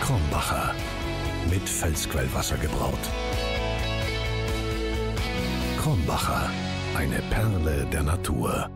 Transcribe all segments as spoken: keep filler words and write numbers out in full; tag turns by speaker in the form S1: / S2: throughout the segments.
S1: Krombacher. Mit Felsquellwasser gebraut. Krombacher. Eine Perle der Natur.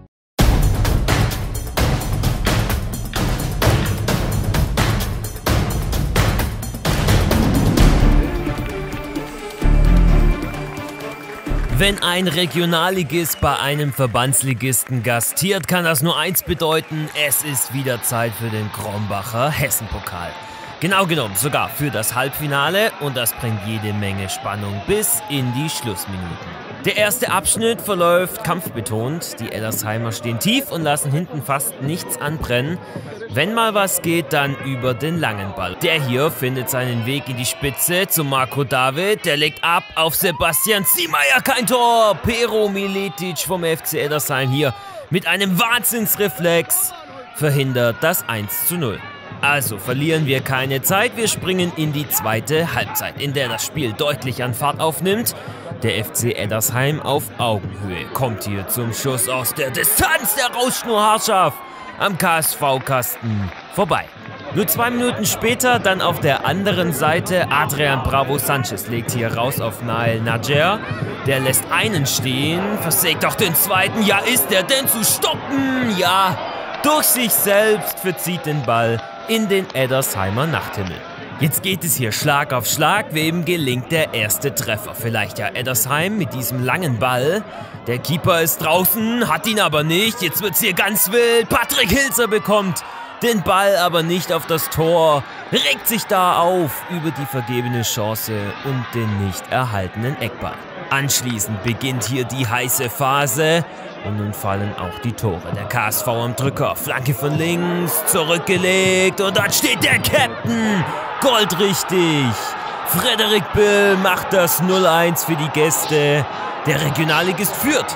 S2: Wenn ein Regionalligist bei einem Verbandsligisten gastiert, kann das nur eins bedeuten: Es ist wieder Zeit für den Krombacher Hessenpokal. Genau genommen sogar für das Halbfinale, und das bringt jede Menge Spannung bis in die Schlussminuten. Der erste Abschnitt verläuft kampfbetont. Die Eddersheimer stehen tief und lassen hinten fast nichts anbrennen. Wenn mal was geht, dann über den langen Ball. Der hier findet seinen Weg in die Spitze zu Marco David. Der legt ab auf Sebastian Ziemeier. Kein Tor. Pero Miletic vom F C Eddersheim hier mit einem Wahnsinnsreflex verhindert das eins zu null. Also verlieren wir keine Zeit. Wir springen in die zweite Halbzeit, in der das Spiel deutlich an Fahrt aufnimmt. Der F C Eddersheim auf Augenhöhe kommt hier zum Schuss aus der Distanz. Der rauscht nur haarscharf am K S V-Kasten vorbei. Nur zwei Minuten später dann auf der anderen Seite Adrian Bravo Sanchez legt hier raus auf Nael Najer. Der lässt einen stehen, versägt auch den zweiten. Ja, ist der denn zu stoppen? Ja, durch sich selbst verzieht den Ball in den Eddersheimer Nachthimmel. Jetzt geht es hier Schlag auf Schlag. Wem gelingt der erste Treffer? Vielleicht ja Eddersheim mit diesem langen Ball. Der Keeper ist draußen, hat ihn aber nicht. Jetzt wird's hier ganz wild. Patrick Hilzer bekommt den Ball aber nicht auf das Tor. Regt sich da auf über die vergebene Chance und den nicht erhaltenen Eckball. Anschließend beginnt hier die heiße Phase. Und nun fallen auch die Tore. Der K S V am Drücker. Flanke von links, zurückgelegt. Und dann steht der Captain. Goldrichtig. Frederik Bill macht das null eins für die Gäste. Der Regionalligist führt.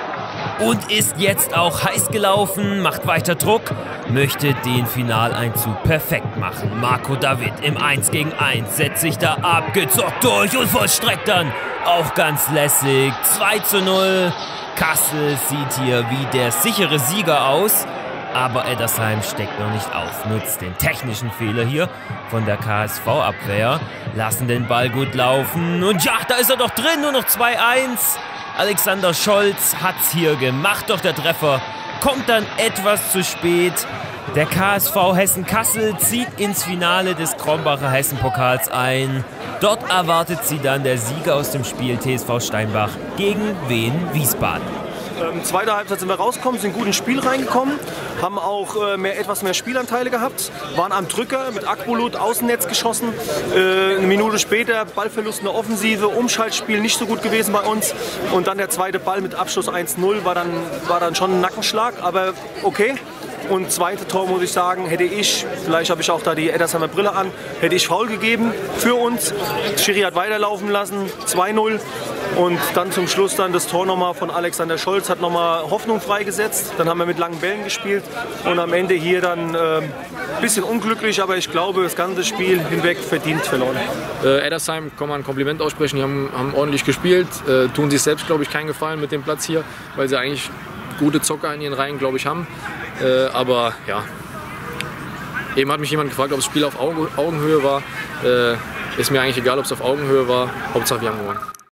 S2: Und ist jetzt auch heiß gelaufen, macht weiter Druck, möchte den Finaleinzug perfekt machen. Marco David im eins gegen eins setzt sich da ab, gezockt durch und vollstreckt dann auch ganz lässig. zwei zu null. Kassel sieht hier wie der sichere Sieger aus, aber Eddersheim steckt noch nicht auf, nutzt den technischen Fehler hier von der K S V-Abwehr, lassen den Ball gut laufen und ja, da ist er doch drin, nur noch zwei eins. Alexander Scholz hat's hier gemacht, doch der Treffer kommt dann etwas zu spät. Der K S V Hessen-Kassel zieht ins Finale des Krombacher Hessenpokals ein. Dort erwartet sie dann der Sieger aus dem Spiel T S V Steinbach gegen Wien Wiesbaden.
S3: Ähm, zweite Halbzeit sind wir rausgekommen, sind gut ins Spiel reingekommen, haben auch äh, mehr, etwas mehr Spielanteile gehabt, waren am Drücker mit Akbulut Außennetz geschossen. Äh, eine Minute später Ballverlust in der Offensive, Umschaltspiel nicht so gut gewesen bei uns. Und dann der zweite Ball mit Abschluss eins null war dann, war dann schon ein Nackenschlag, aber okay. Und zweite Tor, muss ich sagen, hätte ich, vielleicht habe ich auch da die Eddersheimer Brille an, hätte ich Foul gegeben für uns. Schiri hat weiterlaufen lassen, zwei null. Und dann zum Schluss dann das Tor nochmal von Alexander Scholz, hat nochmal Hoffnung freigesetzt. Dann haben wir mit langen Bällen gespielt und am Ende hier dann ein äh, bisschen unglücklich, aber ich glaube, das ganze Spiel hinweg verdient verloren.
S4: Äh, Eddersheim kann man ein Kompliment aussprechen, die haben, haben ordentlich gespielt, äh, tun sich selbst, glaube ich, keinen Gefallen mit dem Platz hier, weil sie eigentlich gute Zocker in ihren Reihen, glaube ich, haben. Äh, aber ja, eben hat mich jemand gefragt, ob das Spiel auf Augenhöhe war. Äh, ist mir eigentlich egal, ob es auf Augenhöhe war. Hauptsache wir haben gewonnen.